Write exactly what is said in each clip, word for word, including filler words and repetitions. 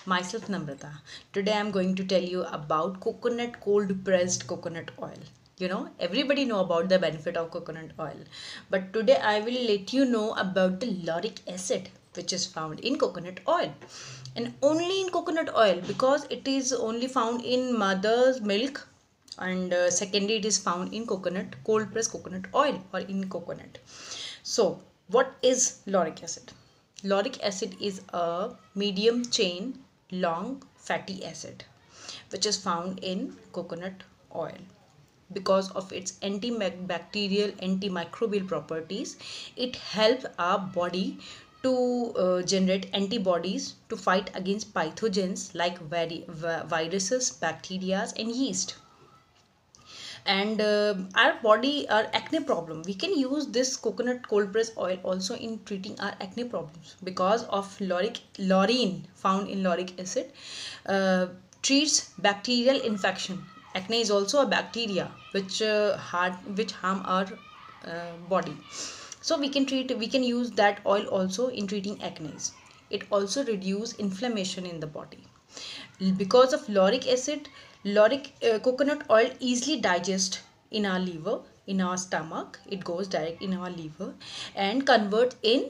Myself Namrata. Today I am going to tell you about coconut cold pressed coconut oil. You know, everybody know about the benefit of coconut oil, but today I will let you know about the lauric acid which is found in coconut oil, and only in coconut oil because it is only found in mother's milk, and uh, secondly it is found in coconut cold pressed coconut oil or in coconut. So what is lauric acid? Lauric acid is a medium chain long fatty acid which is found in coconut oil. Because of its antibacterial, antimicrobial properties, it helps our body to uh, generate antibodies to fight against pathogens like vari- viruses, bacteria, and yeast. And uh, our body, our acne problem, we can use this coconut cold press oil also in treating our acne problems because of lauric laurine found in lauric acid uh, treats bacterial infection. Acne is also a bacteria which uh, hard which harm our uh, body, so we can treat we can use that oil also in treating acne. It also reduce inflammation in the body. Because of lauric acid, lauric uh, coconut oil easily digest in our liver, in our stomach. It goes direct in our liver and convert in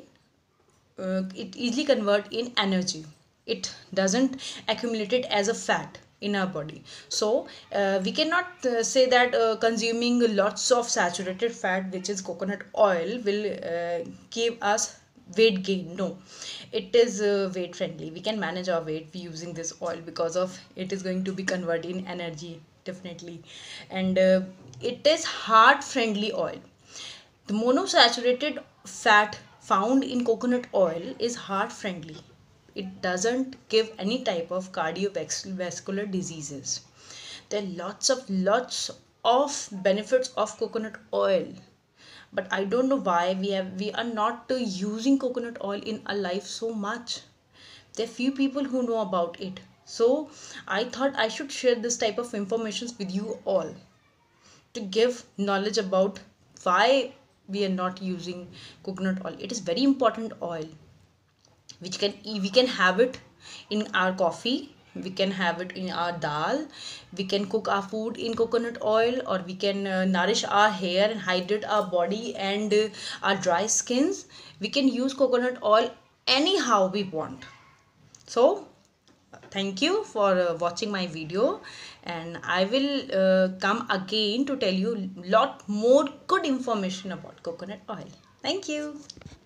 uh, it easily convert in energy. It doesn't accumulate it as a fat in our body. So uh, we cannot uh, say that uh, consuming lots of saturated fat which is coconut oil will uh, give us weight gain. No, it is uh, weight friendly. We can manage our weight using this oil because of it is going to be converted in energy definitely. And uh, it is heart friendly oil. The monosaturated fat found in coconut oil is heart friendly. It doesn't give any type of cardiovascular diseases. There are lots of lots of benefits of coconut oil, but I don't know why we have we are not uh, using coconut oil in our life so much. There are few people who know about it, so I thought I should share this type of information with you all to give knowledge about why we are not using coconut oil. It is very important oil which can we can have it in our coffee, we can have it in our dal, we can cook our food in coconut oil, or we can uh, nourish our hair and hydrate our body and uh, our dry skins. We can use coconut oil anyhow we want. So thank you for uh, watching my video, and I will uh, come again to tell you lot more good information about coconut oil. Thank you.